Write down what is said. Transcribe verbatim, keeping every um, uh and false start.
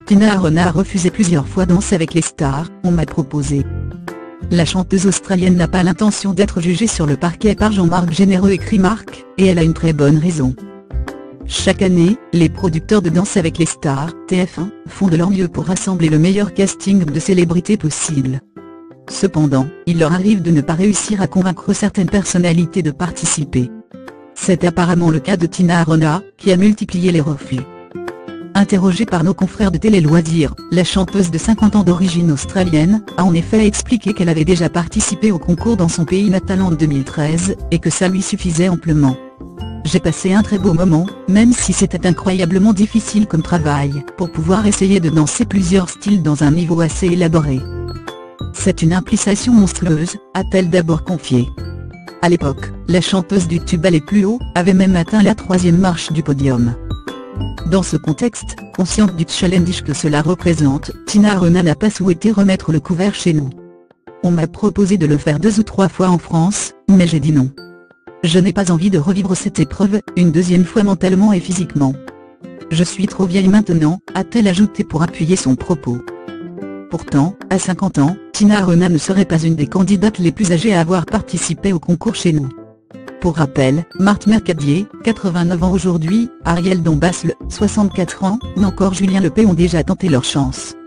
Tina Arona a refusé plusieurs fois Danse avec les stars, on m'a proposé. La chanteuse australienne n'a pas l'intention d'être jugée sur le parquet par Jean-Marc Généreux, écrit Marc, et elle a une très bonne raison. Chaque année, les producteurs de Danse avec les stars, T F un, font de leur mieux pour rassembler le meilleur casting de célébrités possible. Cependant, il leur arrive de ne pas réussir à convaincre certaines personnalités de participer. C'est apparemment le cas de Tina Arona, qui a multiplié les refus. Interrogée par nos confrères de Télé Loisirs, la chanteuse de cinquante ans d'origine australienne, a en effet expliqué qu'elle avait déjà participé au concours dans son pays natal en deux mille treize, et que ça lui suffisait amplement. J'ai passé un très beau moment, même si c'était incroyablement difficile comme travail, pour pouvoir essayer de danser plusieurs styles dans un niveau assez élaboré. C'est une implication monstrueuse, a-t-elle d'abord confié. À l'époque, la chanteuse du tube Aller plus haut, avait même atteint la troisième marche du podium. Dans ce contexte, consciente du challenge que cela représente, Tina Arona n'a pas souhaité remettre le couvert chez nous. On m'a proposé de le faire deux ou trois fois en France, mais j'ai dit non. Je n'ai pas envie de revivre cette épreuve, une deuxième fois mentalement et physiquement. Je suis trop vieille maintenant, a-t-elle ajouté pour appuyer son propos. Pourtant, à cinquante ans, Tina Arona ne serait pas une des candidates les plus âgées à avoir participé au concours chez nous. Pour rappel, Marthe Mercadier, quatre-vingt-neuf ans aujourd'hui, Ariel Dombasle, soixante-quatre ans, ou encore Julien Lepay ont déjà tenté leur chance.